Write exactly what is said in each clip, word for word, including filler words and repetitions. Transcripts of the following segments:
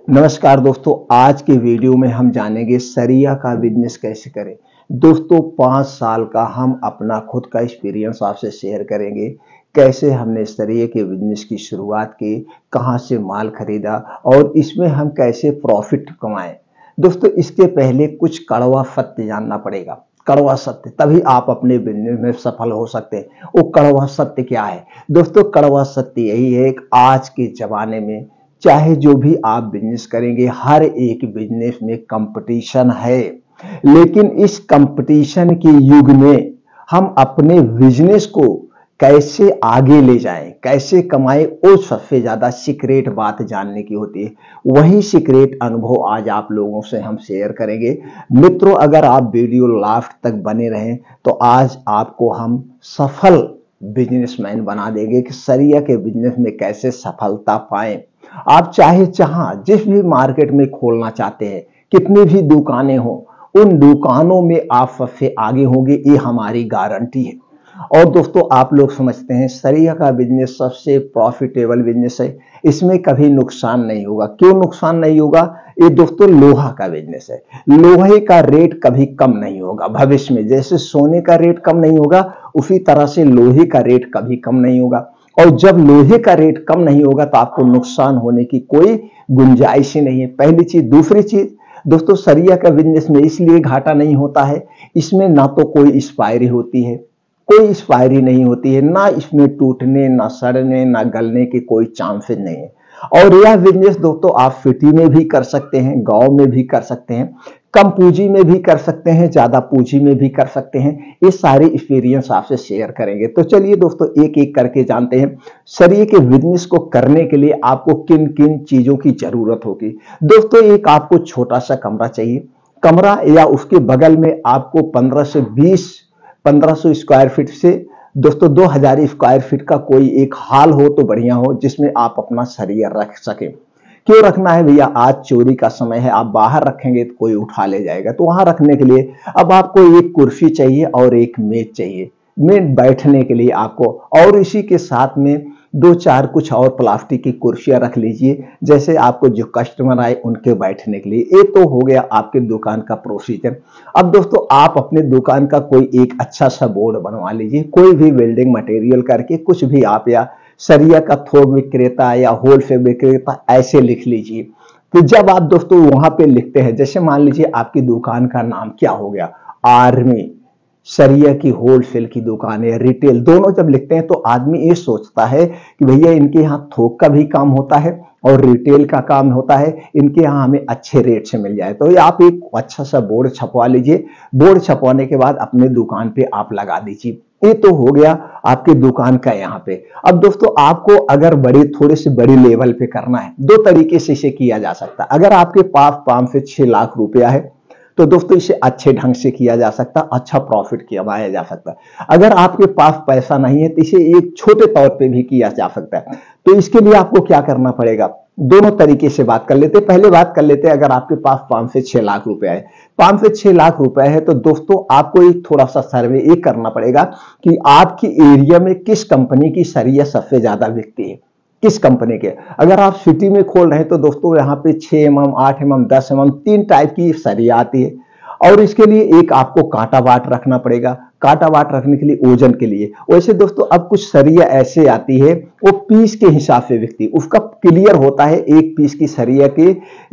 नमस्कार दोस्तों, आज के वीडियो में हम जानेंगे सरिया का बिजनेस कैसे करें। दोस्तों पाँच साल का हम अपना खुद का एक्सपीरियंस आपसे शेयर करेंगे। कैसे हमने सरिया के बिजनेस की शुरुआत की, कहां से माल खरीदा और इसमें हम कैसे प्रॉफिट कमाएं। दोस्तों इसके पहले कुछ कड़वा सत्य जानना पड़ेगा। कड़वा सत्य, तभी आप अपने बिजनेस में सफल हो सकते हैं। वो कड़वा सत्य क्या है दोस्तों? कड़वा सत्य यही है कि आज के जमाने में चाहे जो भी आप बिजनेस करेंगे, हर एक बिजनेस में कंपटीशन है। लेकिन इस कंपटीशन के युग में हम अपने बिजनेस को कैसे आगे ले जाएं, कैसे कमाएं, वो सबसे ज्यादा सीक्रेट बात जानने की होती है। वही सीक्रेट अनुभव आज आप लोगों से हम शेयर करेंगे। मित्रों, अगर आप वीडियो लास्ट तक बने रहें तो आज आपको हम सफल बिजनेसमैन बना देंगे कि सरिया के बिजनेस में कैसे सफलता पाएं। आप चाहे जहां जिस भी मार्केट में खोलना चाहते हैं, कितनी भी दुकानें हो, उन दुकानों में आप सबसे आगे होंगे, ये हमारी गारंटी है। और दोस्तों आप लोग समझते हैं सरिया का बिजनेस सबसे प्रॉफिटेबल बिजनेस है। इसमें कभी नुकसान नहीं होगा। क्यों नुकसान नहीं होगा? ये दोस्तों लोहा का बिजनेस है। लोहे का रेट कभी कम नहीं होगा। भविष्य में जैसे सोने का रेट कम नहीं होगा, उसी तरह से लोहे का रेट कभी कम नहीं होगा। और जब लोहे का रेट कम नहीं होगा तो आपको नुकसान होने की कोई गुंजाइश ही नहीं है। पहली चीज। दूसरी चीज दोस्तों, सरिया का बिजनेस में इसलिए घाटा नहीं होता है, इसमें ना तो कोई एक्सपायरी होती है, कोई एक्सपायरी नहीं होती है, ना इसमें टूटने, ना सड़ने, ना गलने के कोई चांसेस नहीं है। और यह बिजनेस दोस्तों आप सिटी में भी कर सकते हैं, गांव में भी कर सकते हैं, कम पूंजी में भी कर सकते हैं, ज्यादा पूंजी में भी कर सकते हैं। ये सारे एक्सपीरियंस आपसे शेयर करेंगे। तो चलिए दोस्तों एक एक करके जानते हैं सरिया के बिजनेस को करने के लिए आपको किन किन चीजों की जरूरत होगी। दोस्तों एक आपको छोटा सा कमरा चाहिए। कमरा या उसके बगल में आपको पंद्रह से बीस पंद्रह सौ स्क्वायर फीट से दोस्तों दो हजार स्क्वायर फीट का कोई एक हॉल हो तो बढ़िया हो, जिसमें आप अपना सरिया रख सके। क्यों रखना है भैया? आज चोरी का समय है, आप बाहर रखेंगे तो कोई उठा ले जाएगा। तो वहां रखने के लिए अब आपको एक कुर्सी चाहिए और एक मेज चाहिए, में बैठने के लिए आपको। और इसी के साथ में दो चार कुछ और प्लास्टिक की कुर्सियां रख लीजिए, जैसे आपको जो कस्टमर आए उनके बैठने के लिए। ये तो हो गया आपके दुकान का प्रोसीजर। अब दोस्तों आप अपने दुकान का कोई एक अच्छा सा बोर्ड बनवा लीजिए, कोई भी वेल्डिंग मटेरियल करके कुछ भी आप, या सरिया का थोक विक्रेता या होलसेल विक्रेता, ऐसे लिख लीजिए। तो जब आप दोस्तों वहां पे लिखते हैं, जैसे मान लीजिए आपकी दुकान का नाम क्या हो गया, आर्मी सरिया की होलसेल की दुकान है, रिटेल, दोनों जब लिखते हैं तो आदमी ये सोचता है कि भैया इनके यहाँ थोक का भी काम होता है और रिटेल का काम होता है, इनके यहाँ हमें अच्छे रेट से मिल जाए। तो ये आप एक अच्छा सा बोर्ड छपवा लीजिए। बोर्ड छपवाने के बाद अपने दुकान पे आप लगा दीजिए। ये तो हो गया आपके दुकान का यहाँ पे। अब दोस्तों आपको अगर बड़े थोड़े से बड़े लेवल पे करना है, दो तरीके से इसे किया जा सकता है। अगर आपके पास पांच से छह लाख रुपया है तो दोस्तों इसे अच्छे ढंग से किया जा सकता, अच्छा प्रॉफिट कमाया जा सकता है। अगर आपके पास पैसा नहीं है तो इसे एक छोटे तौर पे भी किया जा सकता है। तो इसके लिए आपको क्या करना पड़ेगा, दोनों तरीके से बात कर लेते हैं। पहले बात कर लेते हैं, अगर आपके पास पांच से छह लाख रुपया है, पांच से छह लाख रुपया है तो दोस्तों आपको एक थोड़ा सा सर्वे एक करना पड़ेगा कि आपकी एरिया में किस कंपनी की सरिया सबसे ज्यादा बिकती है, किस कंपनी के। अगर आप सिटी में खोल रहे हैं तो दोस्तों यहाँ पे छह एम एम, आठ एम एम, दस एम एम, तीन टाइप की सरिया आती है। और इसके लिए एक आपको कांटा बाट रखना पड़ेगा। कांटा बाट रखने के लिए ओजन के लिए। वैसे दोस्तों अब कुछ सरिया ऐसे आती है वो पीस के हिसाब से बिकती है, उसका क्लियर होता है एक पीस की सरिया के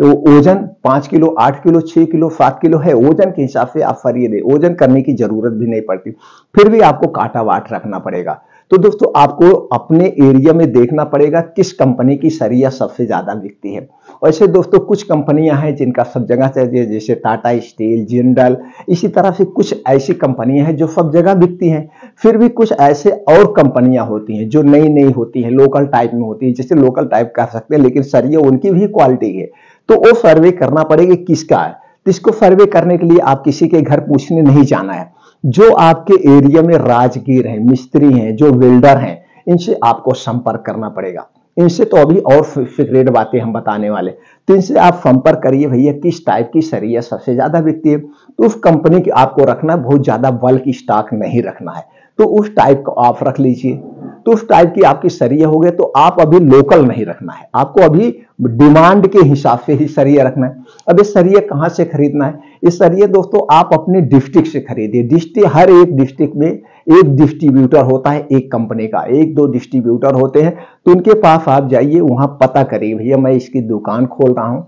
ओजन पांच किलो, आठ किलो, छह किलो, सात किलो है। ओजन के हिसाब से आप सरिया दे, ओजन करने की जरूरत भी नहीं पड़ती, फिर भी आपको कांटा बाट रखना पड़ेगा। तो दोस्तों आपको अपने एरिया में देखना पड़ेगा किस कंपनी की सरिया सबसे ज्यादा बिकती है। वैसे दोस्तों कुछ कंपनियां हैं जिनका सब जगह चाहिए, जैसे टाटा स्टील, जिंदल, इसी तरह से कुछ ऐसी कंपनियां हैं जो सब जगह बिकती हैं। फिर भी कुछ ऐसे और कंपनियां होती हैं जो नई नई होती हैं, लोकल टाइप में होती है, जैसे लोकल टाइप कर सकते हैं लेकिन सरिया उनकी भी क्वालिटी है। तो वो सर्वे करना पड़ेगा किसका है। तो इसको सर्वे करने के लिए आप किसी के घर पूछने नहीं जाना है, जो आपके एरिया में राजगीर हैं, मिस्त्री हैं, जो वेल्डर हैं, इनसे आपको संपर्क करना पड़ेगा। इनसे तो अभी और सीक्रेट बातें हम बताने वाले, तो इनसे आप संपर्क करिए भैया किस टाइप की सरिया सबसे ज्यादा बिकती है। तो उस कंपनी की आपको रखना, बहुत ज्यादा बल्क स्टॉक नहीं रखना है, तो उस टाइप को आप रख लीजिए। तो उस टाइप की आपकी सरिया हो गए, तो आप अभी लोकल नहीं रखना है, आपको अभी डिमांड के हिसाब से ही सरिया रखना है। अब ये सरिया कहां से खरीदना है? ये सरिया दोस्तों आप अपने डिस्ट्रिक्ट से खरीदिए। डिस्ट्रिक्ट, हर एक डिस्ट्रिक्ट में एक डिस्ट्रीब्यूटर होता है, एक कंपनी का एक दो डिस्ट्रीब्यूटर होते हैं, तो उनके पास आप जाइए, वहां पता करिए भैया मैं इसकी दुकान खोल रहा हूं,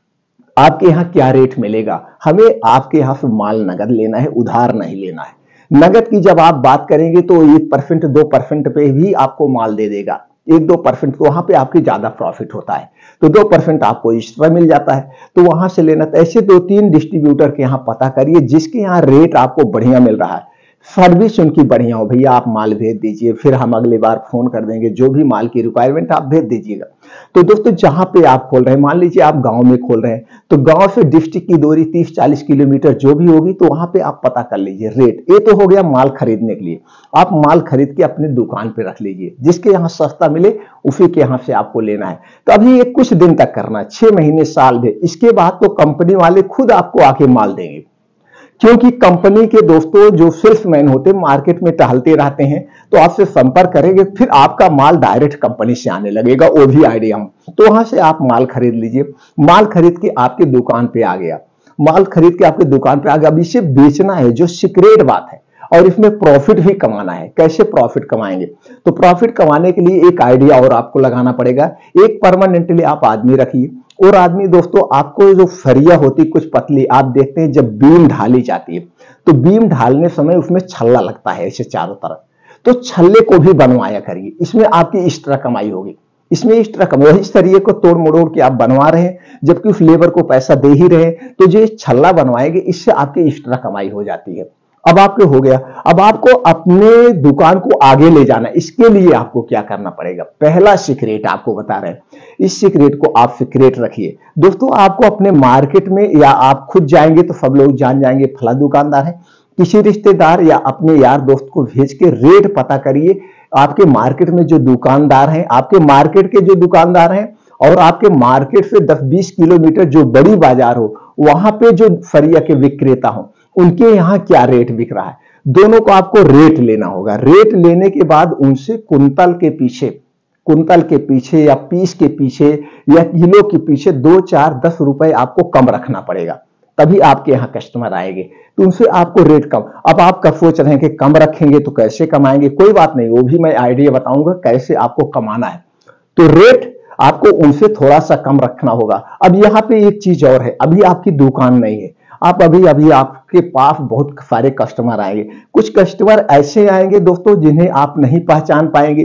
आपके यहाँ क्या रेट मिलेगा। हमें आपके यहाँ से माल नगद लेना है, उधार नहीं लेना है। नगद की जब आप बात करेंगे तो एक परसेंट दो परसेंट पे भी आपको माल दे देगा, एक दो परसेंट, तो वहां पे आपकी ज्यादा प्रॉफिट होता है, तो दो परसेंट आपको एक्स्ट्रा मिल जाता है, तो वहां से लेना। तो ऐसे दो तीन डिस्ट्रीब्यूटर के यहाँ पता करिए जिसके यहाँ रेट आपको बढ़िया मिल रहा है, सर्विस उनकी बढ़िया हो, भैया आप माल भेज दीजिए, फिर हम अगली बार फोन कर देंगे, जो भी माल की रिक्वायरमेंट आप भेज दीजिएगा। तो दोस्तों जहां पे आप खोल रहे हैं, मान लीजिए आप गांव में खोल रहे हैं, तो गांव से डिस्ट्रिक्ट की दूरी तीस चालीस किलोमीटर जो भी होगी, तो वहां पे आप पता कर लीजिए रेट। ये तो हो गया माल खरीदने के लिए, आप माल खरीद के अपने दुकान पे रख लीजिए, जिसके यहाँ सस्ता मिले उसी के यहाँ से आपको लेना है। तो अभी ये कुछ दिन तक करना है, छह महीने साल भर, इसके बाद तो कंपनी वाले खुद आपको आके माल देंगे, क्योंकि कंपनी के दोस्तों जो सेल्समैन होते मार्केट में टहलते रहते हैं, तो आपसे संपर्क करेंगे, फिर आपका माल डायरेक्ट कंपनी से आने लगेगा, वो भी आइडिया हम, तो वहां से आप माल खरीद लीजिए। माल खरीद के आपके दुकान पे आ गया, माल खरीद के आपके दुकान पे आ गया, अब इसे बेचना है, जो सीक्रेट बात है, और इसमें प्रॉफिट भी कमाना है। कैसे प्रॉफिट कमाएंगे? तो प्रॉफिट कमाने के लिए एक आइडिया और आपको लगाना पड़ेगा। एक परमानेंटली आप आदमी रखिए, और आदमी दोस्तों आपको जो सरिया होती कुछ पतली, आप देखते हैं जब बीम ढाली जाती है, तो बीम ढालने समय उसमें छल्ला लगता है ऐसे चारों तरफ, तो छल्ले को भी बनवाया करिए, इसमें आपकी एक्स्ट्रा कमाई होगी। इसमें एक्स्ट्रा कमाई, वही सरिये को तोड़ मरोड़ के आप बनवा रहे हैं, जबकि उस लेबर को पैसा दे ही रहे हैं, तो जो छल्ला बनवाएंगे इससे आपकी एक्स्ट्रा कमाई हो जाती है। अब आपके हो गया, अब आपको अपने दुकान को आगे ले जाना, इसके लिए आपको क्या करना पड़ेगा? पहला सीक्रेट आपको बता रहे हैं, इस सीक्रेट को आप सीक्रेट रखिए। दोस्तों आपको अपने मार्केट में, या आप खुद जाएंगे तो सब लोग जान जाएंगे फला दुकानदार है, किसी रिश्तेदार या अपने यार दोस्त को भेज के रेट पता करिए। आपके मार्केट में जो दुकानदार हैं, आपके मार्केट के जो दुकानदार हैं, और आपके मार्केट से दस बीस किलोमीटर जो बड़ी बाजार हो, वहां पे जो सरिया के विक्रेता हो, उनके यहाँ क्या रेट बिक रहा है, दोनों को आपको रेट लेना होगा। रेट लेने के बाद उनसे कुंतल के पीछे, कुंतल के पीछे या पीस के पीछे या किलो के पीछे दो चार दस रुपए आपको कम रखना पड़ेगा, तभी आपके यहाँ कस्टमर आएंगे, तो उनसे आपको रेट कम। अब आप कब सोच रहे हैं कि कम रखेंगे तो कैसे कमाएंगे? कोई बात नहीं, वो भी मैं आइडिया बताऊंगा कैसे आपको कमाना है। तो रेट आपको उनसे थोड़ा सा कम रखना होगा। अब यहाँ पे एक चीज और है, अभी आपकी दुकान नहीं है, आप अभी अभी आपके पास बहुत सारे कस्टमर आएंगे। कुछ कस्टमर ऐसे आएंगे दोस्तों जिन्हें आप नहीं पहचान पाएंगे,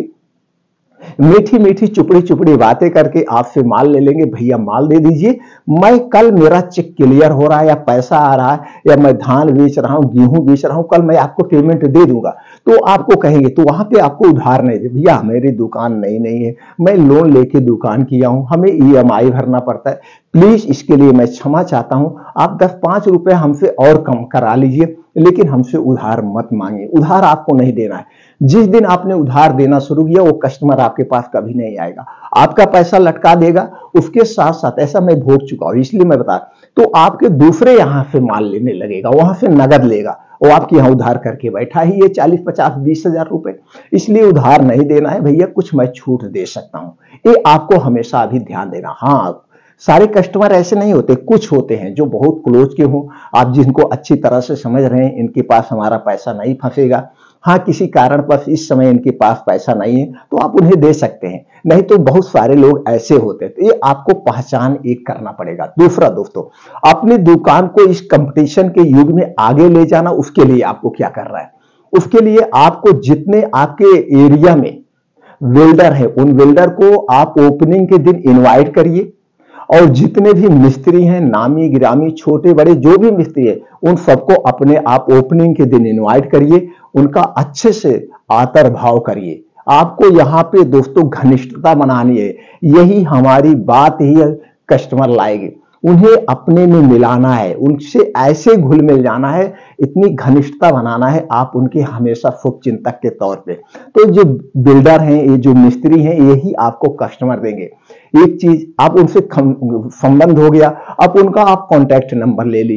मीठी मीठी चुपड़ी चुपड़ी बातें करके आपसे माल ले लेंगे, भैया माल दे दीजिए, मैं कल मेरा चेक क्लियर हो रहा है, या पैसा आ रहा है, या मैं धान बेच रहा हूं, गेहूं बेच रहा हूं, कल मैं आपको पेमेंट दे दूंगा। तो आपको कहेंगे, तो वहां पे आपको उधार नहीं दे, भैया मेरी दुकान नई नहीं है, मैं लोन लेके दुकान किया हूं, हमें ई एम आई भरना पड़ता है, प्लीज इसके लिए मैं क्षमा चाहता हूं, आप दस पांच रुपए हमसे और कम करा लीजिए, लेकिन हमसे उधार मत मांगिए। उधार आपको नहीं देना है। जिस दिन आपने उधार देना शुरू किया, वो कस्टमर आपके पास कभी नहीं आएगा, आपका पैसा लटका देगा। उसके साथ साथ ऐसा मैं भोग चुका हूं, इसलिए मैं बता, तो आपके दूसरे यहां से माल लेने लगेगा, वहां से नगद लेगा, वो आपके यहाँ उधार करके बैठा ही ये चालीस पचास बीस हजार रुपए, इसलिए उधार नहीं देना है भैया, कुछ मैं छूट दे सकता हूं, ये आपको हमेशा अभी ध्यान देना। हाँ, सारे कस्टमर ऐसे नहीं होते, कुछ होते हैं जो बहुत क्लोज के हों, आप जिनको अच्छी तरह से समझ रहे हैं, इनके पास हमारा पैसा नहीं फंसेगा। हाँ, किसी कारण पर इस समय इनके पास पैसा नहीं है तो आप उन्हें दे सकते हैं, नहीं तो बहुत सारे लोग ऐसे होते हैं, तो ये आपको पहचान एक करना पड़ेगा। दूसरा दोस्तों, अपनी दुकान को इस कंपटीशन के युग में आगे ले जाना, उसके लिए आपको क्या करना है? उसके लिए आपको जितने आपके एरिया में वेल्डर है, उन वेल्डर को आप ओपनिंग के दिन इनवाइट करिए, और जितने भी मिस्त्री हैं, नामी गिरामी छोटे बड़े जो भी मिस्त्री है, उन सबको अपने आप ओपनिंग के दिन इनवाइट करिए, उनका अच्छे से आदर भाव करिए। आपको यहाँ पे दोस्तों घनिष्ठता बनानी है, यही हमारी बात ही कस्टमर लाएगी। उन्हें अपने में मिलाना है, उनसे ऐसे घुल मिल जाना है, इतनी घनिष्ठता बनाना है, आप उनके हमेशा शुभ चिंतक के तौर पे। तो जो बिल्डर हैं, ये जो मिस्त्री हैं, यही आपको कस्टमर देंगे। एक चीज, आप उनसे संबंध हो गया, अब उनका आप कॉन्टैक्ट नंबर ले लीजिए,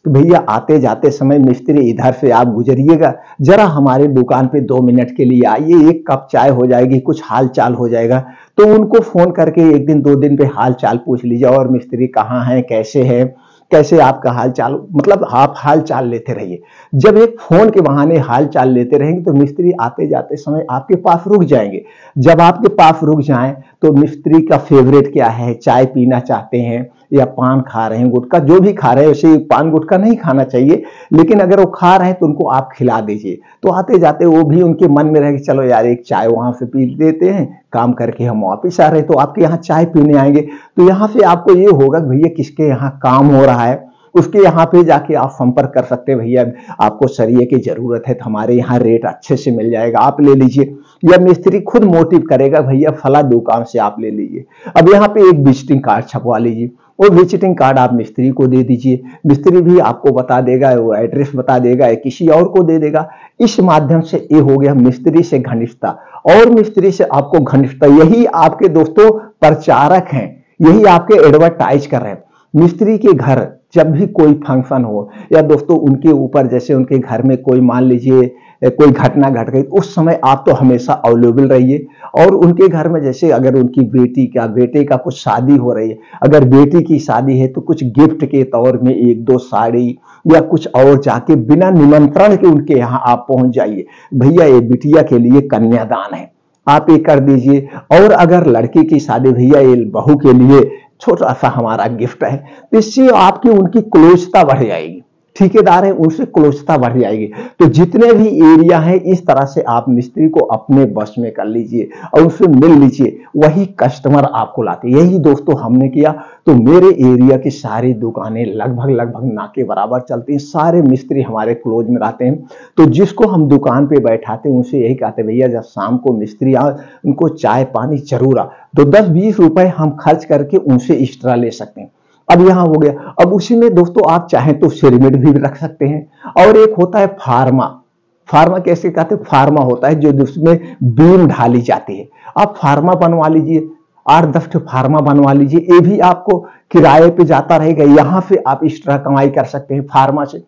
कि भैया आते जाते समय मिस्त्री इधर से आप गुजरिएगा, जरा हमारे दुकान पे दो मिनट के लिए आइए, एक कप चाय हो जाएगी, कुछ हाल चाल हो जाएगा। तो उनको फोन करके एक दिन दो दिन पे हाल चाल पूछ लीजिए, और मिस्त्री कहाँ हैं, कैसे हैं, कैसे आपका हाल चाल, मतलब आप हाल चाल लेते रहिए। जब एक फोन के बहाने हाल चाल लेते रहेंगे तो मिस्त्री आते जाते समय आपके पास रुक जाएंगे। जब आपके पास रुक जाएं तो मिस्त्री का फेवरेट क्या है, चाय पीना चाहते हैं या पान खा रहे हैं, गुटखा जो भी खा रहे हैं, वैसे पान गुटखा नहीं खाना चाहिए, लेकिन अगर वो खा रहे हैं तो उनको आप खिला दीजिए। तो आते जाते वो भी उनके मन में रहे कि चलो यार एक चाय वहां से पी देते हैं, काम करके हम वापिस आ रहे हैं, तो आपके यहाँ चाय पीने आएंगे। तो यहाँ से आपको ये होगा भैया किसके यहाँ काम हो रहा है, उसके यहाँ पे जाके आप संपर्क कर सकते हैं, भैया आपको सरिये की जरूरत है तो हमारे यहाँ रेट अच्छे से मिल जाएगा, आप ले लीजिए। या मिस्त्री खुद मोटिव करेगा, भैया फला दुकान से आप ले लीजिए। अब यहाँ पे एक विजिटिंग कार्ड छपवा लीजिए, वो विजिटिंग कार्ड आप मिस्त्री को दे दीजिए, मिस्त्री भी आपको बता देगा, वो एड्रेस बता देगा, या किसी और को दे देगा। इस माध्यम से ये हो गया मिस्त्री से घनिष्ठता, और मिस्त्री से आपको घनिष्ठता, यही आपके दोस्तों प्रचारक हैं, यही आपके एडवर्टाइज कर रहे हैं। मिस्त्री के घर जब भी कोई फंक्शन हो या दोस्तों उनके ऊपर, जैसे उनके घर में कोई मान लीजिए कोई घटना घट गई, उस समय आप तो हमेशा अवेलेबल रहिए। और उनके घर में जैसे अगर उनकी बेटी का बेटे का कुछ शादी हो रही है, अगर बेटी की शादी है तो कुछ गिफ्ट के तौर में एक दो साड़ी या कुछ और जाके बिना निमंत्रण के उनके यहाँ आप पहुंच जाइए, भैया ये बिटिया के लिए कन्यादान है, आप ये कर दीजिए। और अगर लड़की की शादी, भैया ये बहू के लिए छोटा सा हमारा गिफ्ट है। तो इससे आपकी उनकी क्लोजता बढ़ जाएगी, ठेकेदार है उनसे क्लोजता बढ़ जाएगी। तो जितने भी एरिया है इस तरह से आप मिस्त्री को अपने बस में कर लीजिए और उससे मिल लीजिए, वही कस्टमर आपको लाते। यही दोस्तों हमने किया। तो मेरे एरिया की सारी दुकानें लगभग लगभग ना के बराबर चलती हैं, सारे मिस्त्री हमारे क्लोज में रहते हैं। तो जिसको हम दुकान पे बैठाते हैं उनसे यही कहते हैं, भैया जब शाम को मिस्त्री आ उनको चाय पानी जरूर आ, तो दस बीस रुपए हम खर्च करके उनसे एक्स्ट्रा ले सकते हैं। अब यहां हो गया। अब उसी में दोस्तों आप चाहें तो सिरमिट भी रख सकते हैं। और एक होता है फार्मा। फार्मा कैसे कहते हैं, फार्मा होता है जो जिसमें बीम ढाली जाती है, आप फार्मा बनवा लीजिए, आठ दस फार्मा बनवा लीजिए, ये भी आपको किराए पे जाता रहेगा, यहां से आप एक्स्ट्रा कमाई कर सकते हैं फार्मा से।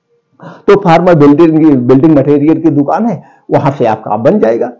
तो फार्मा बिल्डिंग बिल्डिंग मटेरियल की दुकान है, वहां से आपका बन जाएगा।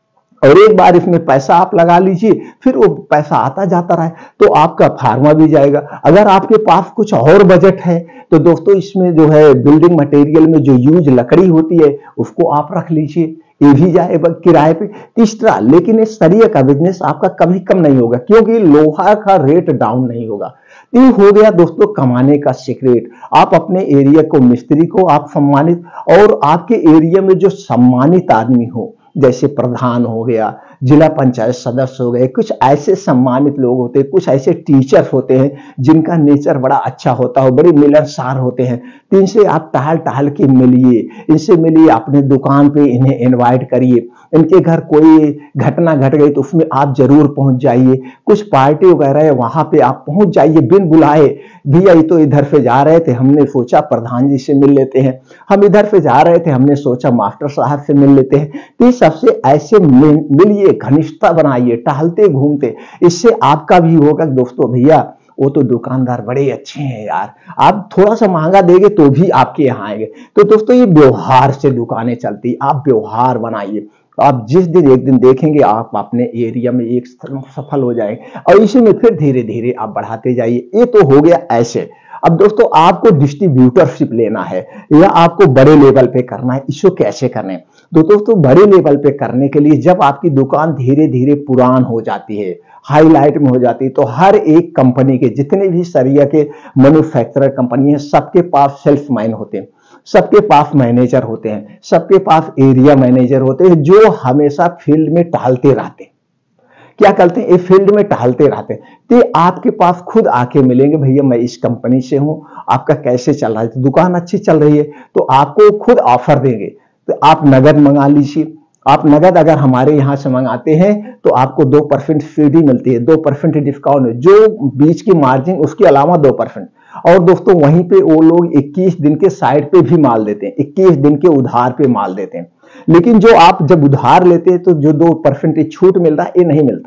और एक बार इसमें पैसा आप लगा लीजिए, फिर वो पैसा आता जाता रहे तो आपका फार्मा भी जाएगा। अगर आपके पास कुछ और बजट है तो दोस्तों इसमें जो है बिल्डिंग मटेरियल में जो यूज लकड़ी होती है उसको आप रख लीजिए, ये भी जाएगा किराए पे। तीसरा, लेकिन इस सरिया का बिजनेस आपका कभी कम नहीं होगा क्योंकि लोहा का रेट डाउन नहीं होगा। ये हो गया दोस्तों कमाने का सीक्रेट। आप अपने एरिया को, मिस्त्री को आप सम्मानित, और आपके एरिया में जो सम्मानित आदमी हो, जैसे प्रधान हो गया, जिला पंचायत सदस्य हो गए, कुछ ऐसे सम्मानित लोग होते हैं, कुछ ऐसे टीचर होते हैं जिनका नेचर बड़ा अच्छा होता है, बड़े मिलनसार होते हैं। तो इनसे आप टहल टहल के मिलिए, इनसे मिलिए, अपने दुकान पे इन्हें इनवाइट करिए। इनके घर कोई घटना घट गई तो उसमें आप जरूर पहुंच जाइए। कुछ पार्टी वगैरह है वहां पे आप पहुंच जाइए बिन बुलाए। भैया ये तो इधर से जा रहे थे, हमने सोचा प्रधान जी से मिल लेते हैं, हम इधर से जा रहे थे, हमने सोचा मास्टर साहब से मिल लेते हैं। तो सबसे ऐसे मिलिए, घनिष्ठता बनाइए, टहलते घूमते, इससे आपका भी होगा दोस्तों, भैया वो तो दुकानदार बड़े अच्छे हैं यार, आप थोड़ा सा महंगा देंगे तो भी आपके यहाँ आएंगे। तो दोस्तों ये व्यवहार से दुकानें चलती, आप व्यवहार बनाइए। आप जिस दिन एक दिन देखेंगे आप अपने एरिया में एक सफल हो जाएंगे, और इसी में फिर धीरे धीरे आप बढ़ाते जाइए। ये तो हो गया ऐसे। अब दोस्तों आपको डिस्ट्रीब्यूटरशिप लेना है या आपको बड़े लेवल पे करना है, इसको कैसे करना है? तो दोस्तों बड़े लेवल पे करने के लिए जब आपकी दुकान धीरे धीरे पुरान हो जाती है, हाईलाइट में हो जाती है, तो हर एक कंपनी के जितने भी सरिया के मैन्युफैक्चरर कंपनी है सबके पास सेल्समैन होते हैं, सबके पास मैनेजर होते हैं, सबके पास एरिया मैनेजर होते हैं जो हमेशा फील्ड में टहलते रहते हैं। क्या करते हैं, ये फील्ड में टहलते रहते हैं। तो आपके पास खुद आके मिलेंगे, भैया मैं इस कंपनी से हूं, आपका कैसे चल रहा है? तो दुकान अच्छी चल रही है तो आपको खुद ऑफर देंगे। तो आप नगद मंगा लीजिए। आप नगद अगर हमारे यहाँ से मंगाते हैं तो आपको दो परसेंट सीधी मिलती है, दो परसेंट डिस्काउंट, जो बीच की मार्जिन उसके अलावा दो परसेंट। और दोस्तों वहीं पे वो लोग इक्कीस दिन के साइड पे भी माल देते हैं, इक्कीस दिन के उधार पे माल देते हैं। लेकिन जो आप जब उधार लेते हैं तो जो दो परसेंट छूट मिल रहा है ये नहीं मिलता है।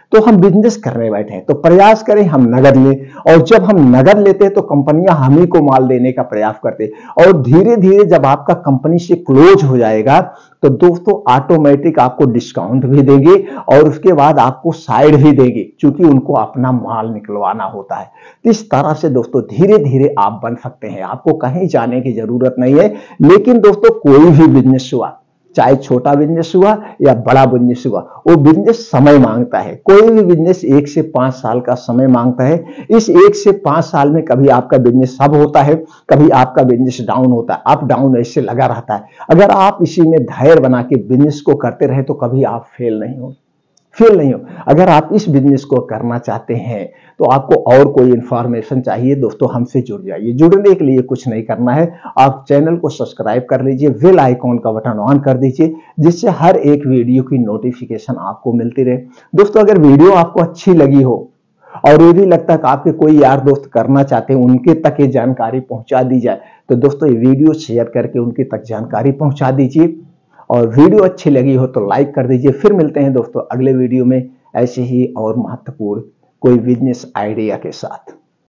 तो हम बिजनेस करने बैठे हैं तो प्रयास करें हम नगद लें, और जब हम नगद लेते हैं तो कंपनियां हम ही को माल देने का प्रयास करते हैं, और धीरे धीरे जब आपका कंपनी से क्लोज हो जाएगा तो दोस्तों ऑटोमेटिक आपको डिस्काउंट भी देंगे और उसके बाद आपको साइड भी देंगे, क्योंकि उनको अपना माल निकलवाना होता है। तो इस तरह से दोस्तों धीरे धीरे आप बन सकते हैं, आपको कहीं जाने की जरूरत नहीं है। लेकिन दोस्तों कोई भी बिजनेस हुआ, चाहे छोटा बिजनेस हुआ या बड़ा बिजनेस हुआ, वो बिजनेस समय मांगता है। कोई भी बिजनेस एक से पांच साल का समय मांगता है। इस एक से पांच साल में कभी आपका बिजनेस अप होता है, कभी आपका बिजनेस डाउन होता है, अप डाउन ऐसे लगा रहता है। अगर आप इसी में धैर्य बना के बिजनेस को करते रहे तो कभी आप फेल नहीं हो फेल नहीं हो अगर आप इस बिजनेस को करना चाहते हैं तो आपको और कोई इंफॉर्मेशन चाहिए दोस्तों, हमसे जुड़ जाइए। जुड़ने के लिए कुछ नहीं करना है, आप चैनल को सब्सक्राइब कर लीजिए, बेल आइकॉन का बटन ऑन कर दीजिए, जिससे हर एक वीडियो की नोटिफिकेशन आपको मिलती रहे। दोस्तों अगर वीडियो आपको अच्छी लगी हो और ये भी लगता है कि आपके कोई यार दोस्त करना चाहते हैं, उनके तक ये जानकारी पहुंचा दी जाए, तो दोस्तों ये वीडियो शेयर करके उनके तक जानकारी पहुंचा दीजिए। और वीडियो अच्छी लगी हो तो लाइक कर दीजिए। फिर मिलते हैं दोस्तों अगले वीडियो में ऐसे ही और महत्वपूर्ण कोई बिजनेस आइडिया के साथ।